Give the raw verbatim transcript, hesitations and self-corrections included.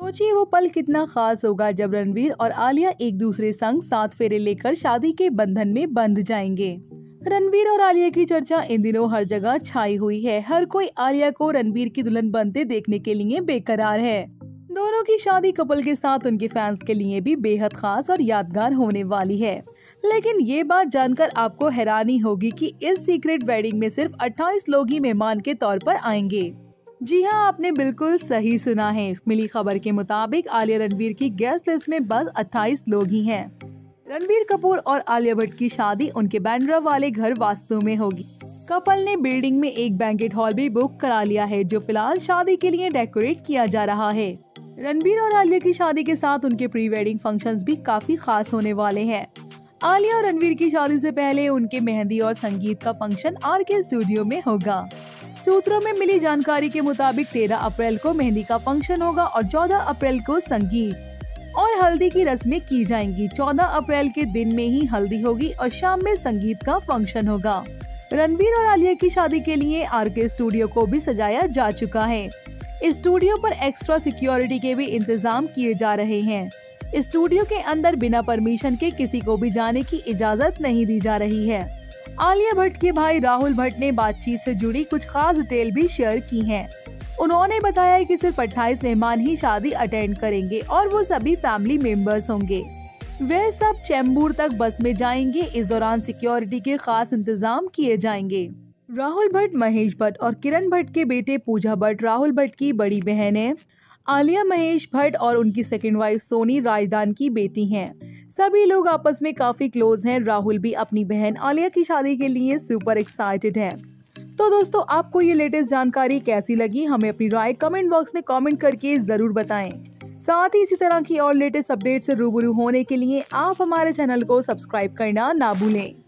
सोचिए वो पल कितना खास होगा जब रणवीर और आलिया एक दूसरे संग सात फेरे लेकर शादी के बंधन में बंध जाएंगे। रणवीर और आलिया की चर्चा इन दिनों हर जगह छाई हुई है। हर कोई आलिया को रणवीर की दुल्हन बनते देखने के लिए बेकरार है। दोनों की शादी कपल के साथ उनके फैंस के लिए भी बेहद खास और यादगार होने वाली है। लेकिन ये बात जानकर आपको हैरानी होगी कि इस सीक्रेट वेडिंग में सिर्फ अट्ठाईस लोग ही मेहमान के तौर पर आएंगे। जी हाँ, आपने बिल्कुल सही सुना है। मिली खबर के मुताबिक आलिया रणवीर की गेस्ट लिस्ट में बस अट्ठाईस लोग ही हैं। रणवीर कपूर और आलिया भट्ट की शादी उनके बांद्रा वाले घर वास्तु में होगी। कपल ने बिल्डिंग में एक बैंकेट हॉल भी बुक करा लिया है, जो फिलहाल शादी के लिए डेकोरेट किया जा रहा है। रणवीर और आलिया की शादी के साथ उनके प्री वेडिंग फंक्शंस भी काफी खास होने वाले हैं। आलिया और रणवीर की शादी से पहले उनके मेहंदी और संगीत का फंक्शन आर के स्टूडियो में होगा। सूत्रों में मिली जानकारी के मुताबिक तेरह अप्रैल को मेहंदी का फंक्शन होगा और चौदह अप्रैल को संगीत और हल्दी की रस्में की जाएंगी। चौदह अप्रैल के दिन में ही हल्दी होगी और शाम में संगीत का फंक्शन होगा। रणवीर और आलिया की शादी के लिए आर के स्टूडियो को भी सजाया जा चुका है। इस स्टूडियो पर एक्स्ट्रा सिक्योरिटी के भी इंतजाम किए जा रहे हैं। स्टूडियो के अंदर बिना परमिशन के किसी को भी जाने की इजाजत नहीं दी जा रही है। आलिया भट्ट के भाई राहुल भट्ट ने बातचीत से जुड़ी कुछ खास डिटेल भी शेयर की हैं। उन्होंने बताया कि सिर्फ अट्ठाईस मेहमान ही शादी अटेंड करेंगे और वो सभी फैमिली मेंबर्स होंगे। वे सब चेंबूर तक बस में जाएंगे। इस दौरान सिक्योरिटी के खास इंतजाम किए जाएंगे। राहुल भट्ट महेश भट्ट और किरण भट्ट के बेटे पूजा भट्ट राहुल भट्ट की बड़ी बहन है। आलिया महेश भट्ट और उनकी सेकंड वाइफ सोनी राजदान की बेटी हैं। सभी लोग आपस में काफी क्लोज हैं। राहुल भी अपनी बहन आलिया की शादी के लिए सुपर एक्साइटेड है। तो दोस्तों, आपको ये लेटेस्ट जानकारी कैसी लगी, हमें अपनी राय कमेंट बॉक्स में कमेंट करके जरूर बताएं। साथ ही इसी तरह की और लेटेस्ट अपडेट से रूबरू होने के लिए आप हमारे चैनल को सब्सक्राइब करना ना भूलें।